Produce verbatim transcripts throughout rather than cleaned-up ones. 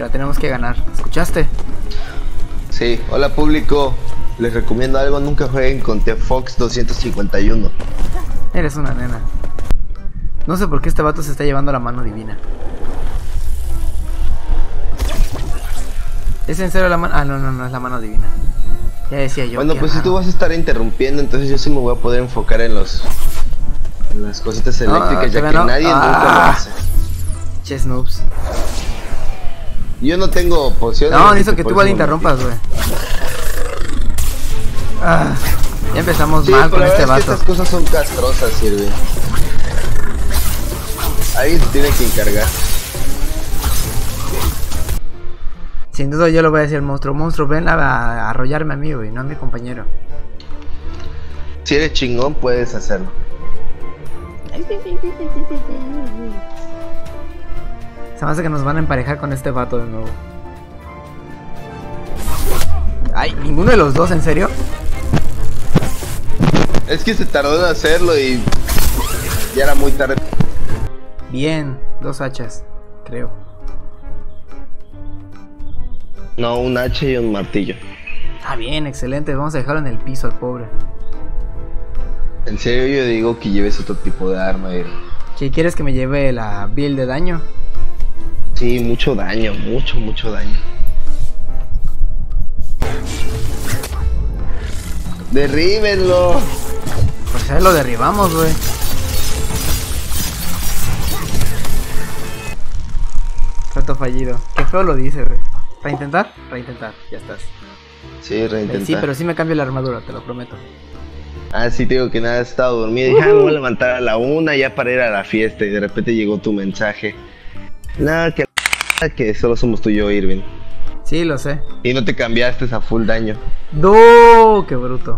pero tenemos que ganar. ¿Escuchaste? Sí, hola público. Les recomiendo algo, nunca jueguen con The Fox doscientos cincuenta y uno. Eres una nena. No sé por qué este vato se está llevando la mano divina. ¿Es en serio la mano? Ah, no, no, no es la mano divina. Ya decía yo. Bueno, pues raro. si tú vas a estar interrumpiendo, entonces yo sí me voy a poder enfocar en los en las cositas eléctricas, Ah, ya que no. nadie Ah. nunca lo hace. Che noobs. Yo no tengo pociones. No, así necesito que por tú eso igual me interrumpas, güey. Ah, ya empezamos Sí, mal pero con la este verdad es que vato. estas cosas son castrosas, sirve. Alguien se tiene que encargar. Sin duda yo lo voy a decir al monstruo. Monstruo, ven a, a arrollarme a mí, güey, no a mi compañero. Si eres chingón, puedes hacerlo. Se me hace que nos van a emparejar con este vato de nuevo. Ay, ninguno de los dos, ¿en serio? Es que se tardó en hacerlo y ya era muy tarde. Bien, dos hachas, creo. No, un hacha y un martillo. Ah, bien, excelente. Vamos a dejarlo en el piso al pobre. En serio, yo digo que lleves otro tipo de arma. Eh. ¿Qué quieres que me lleve la build de daño? Sí, mucho daño, mucho, mucho daño. Derríbenlo. Pues ya lo derribamos, güey. Reto fallido. Qué feo lo dice, güey. ¿Reintentar? Reintentar, ya estás. Sí, reintentar. Sí, pero sí me cambio la armadura, te lo prometo. Ah, sí, te digo que nada, he estado dormido. Dije, ah, me voy a levantar a la una ya para ir a la fiesta. Y de repente llegó tu mensaje. Nada, que que solo somos tú y yo, Irving. Sí, lo sé. Y no te cambiaste a full daño. ¡No! ¡Qué bruto!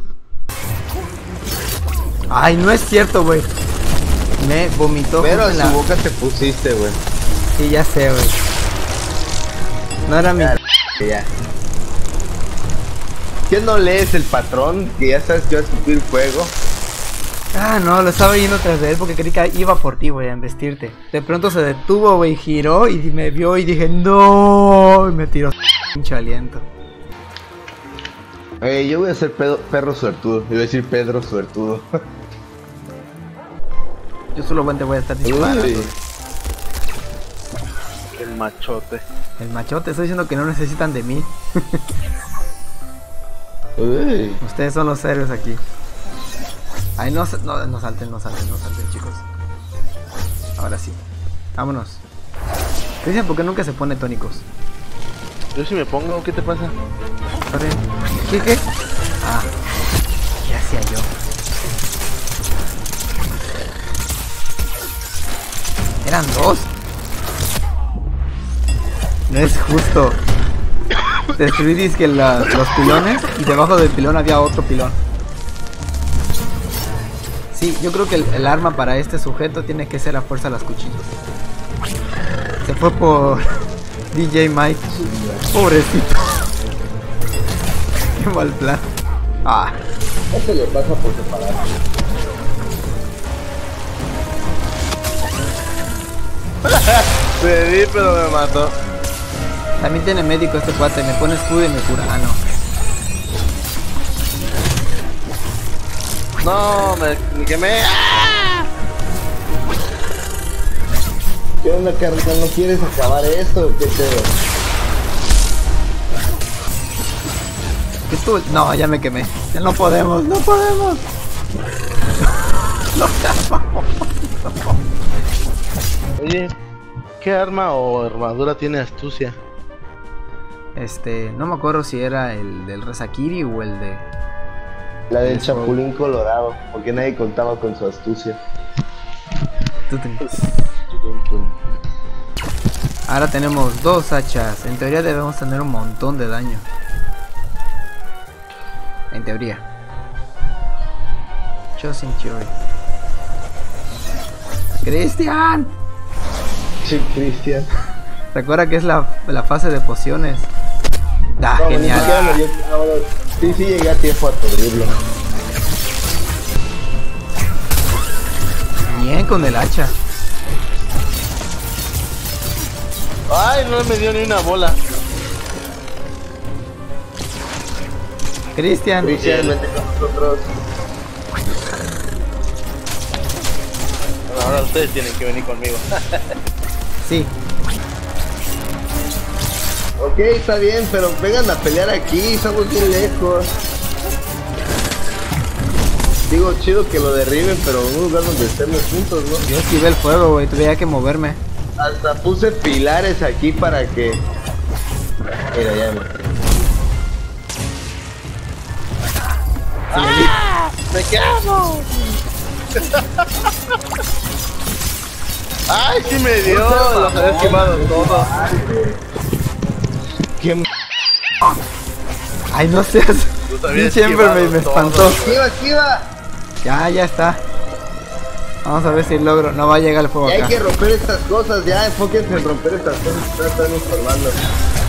Ay, no es cierto, güey. Me vomitó. Pero justo en en su la... boca te pusiste, güey. Sí, ya sé, güey. No era mi... Ya. ¿Qué no lees el patrón? Que ya sabes que va a escupir fuego. Ah, no, lo estaba yendo tras de él porque creí que iba por ti, güey, a embestirte. De pronto se detuvo, güey, giró y me vio y dije, ¡no! Y me tiró pinche aliento. Eh, yo voy a ser pedo, perro suertudo. Yo voy a decir Pedro suertudo. Yo solamente voy a estar disparando. Uy. El machote. El machote, estoy diciendo que no necesitan de mí. Uy. Ustedes son los héroes aquí. Ay, no, no, no salten, no salten, no salten, chicos. Ahora sí. Vámonos. Dicen por qué nunca se pone tónicos. Yo si me pongo, ¿qué te pasa? Sorry. ¿Qué, qué? Ah, ¿qué hacía yo? Eran dos. No es justo. Destruí disque la, los pilones y debajo del pilón había otro pilón. Sí, yo creo que el, el arma para este sujeto tiene que ser a fuerza las cuchillas. Se fue por D J Mike. Pobrecito. Qué mal plan. Ah. Eso le pasa por separado. Me di, pero me mató. También tiene médico este cuate. Me pone escudo y me cura. Ah, no. No, me, me quemé. ¡Ah! ¿Qué onda, carnal? ¿No quieres acabar esto o qué pedo? ¿Qué tú? No, ya me quemé. Ya no podemos, no podemos. No acabamos. Oye, ¿qué arma o armadura tiene astucia? Este, no me acuerdo si era el del Rezakiri o el de... La del Eso. Chapulín Colorado, porque nadie contaba con su astucia. Ahora tenemos dos hachas. En teoría debemos tener un montón de daño. En teoría. Just in theory. ¡Cristian! Sí, Cristian. Recuerda que es la, la fase de pociones. Ah, No, genial. ni siquiera me dio- ahora, sí, sí llegué a tiempo a aturdirlo. Bien con el hacha. Ay, no me dio ni una bola. Cristian. Cristian, vente con nosotros. Bueno, ahora ustedes tienen que venir conmigo. Sí. Ok, está bien, pero vengan a pelear aquí, estamos bien lejos. Digo, chido que lo derriben, pero en un lugar donde estemos juntos, ¿no? Yo esquivé el fuego, güey. Tuviera que moverme. Hasta puse pilares aquí para que... Mira, ya me... ¡Ah! ¡Me quemo! ¡Ay, sí me dio! Los había quemado todos. ¿Qué m... Ay, no seas. Los habías Pinche Ember me, quemado me todos. espantó. ¡Esquiva, esquiva! Ya, ya está. Vamos a ver si logro. No va a llegar el fuego Ya hay acá. que romper estas cosas, ya enfóquense en romper estas cosas que están estorbando.